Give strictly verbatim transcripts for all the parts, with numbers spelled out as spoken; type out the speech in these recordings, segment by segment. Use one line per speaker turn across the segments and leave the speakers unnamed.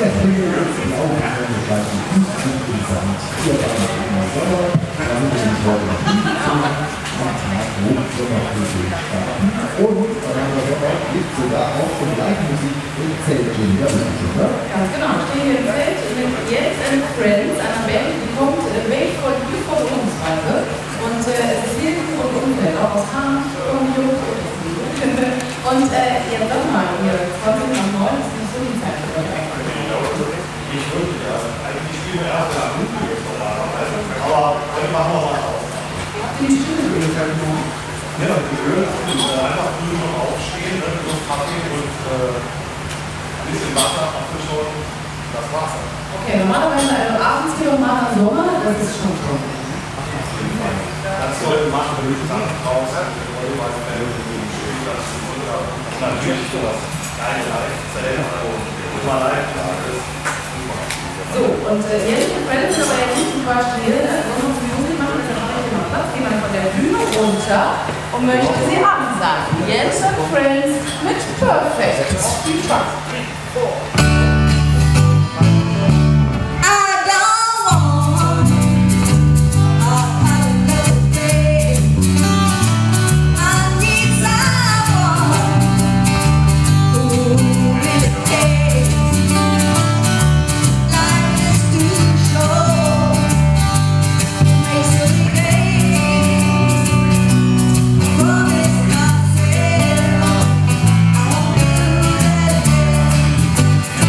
der Frühling ist die Augenbrauen steigen tief im Sand. Hier war noch immer Sommer, damit ist es heute noch nicht so. Am Tag hoch Sommervögel starten. Und dann haben wir Sommer, gibt sogar auch schon Live-Musik im Zelt. Ja, oder?
Ganz genau, wir stehen hier im Zelt mit Jens and Friends, einer Band, die kommt weg von die Verwundungsreise. Und äh, es ist nirgendwo und Umfeld, auch aus Hahn, Union und äh, jetzt sag mal, ihr zwanzig nach neun ist nicht so die Zeit für euch eigentlich.
Ich würde ja, eigentlich spielen wir erst am Minuten jetzt normalerweise, aber heute machen wir mal auf.
Habt ihr die Stimme gehört?
Ja, gehört und äh, einfach früh noch aufstehen, ne, plus Kaffee und äh, ein bisschen Wasser, Apfelschorle, das war's dann.
Okay, normalerweise also abends hier nochmal im Sommer, das ist schon toll.
Das sollte machen, wenn ich dann draußen, heute mal eine und natürlich sowas. Keine Live-Zelt und immer Live-Lage ist.
So, und äh, Jens und Friends sind aber jetzt nicht zum Beispiel, sondern für Musik machen, das mache ich immer Platz, gehen wir von der Bühne runter und möchte sie ansagen. Jens und Friends mit Perfect. Viel Spaß.
I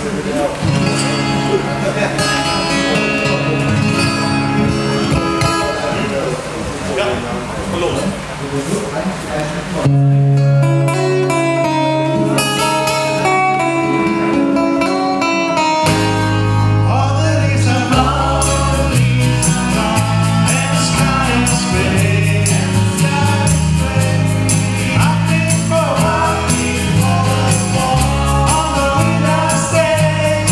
Ja, und los.
Stay.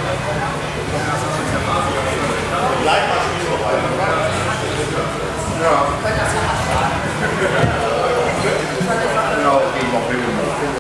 Bleib mal spielen vorbei.
Ja.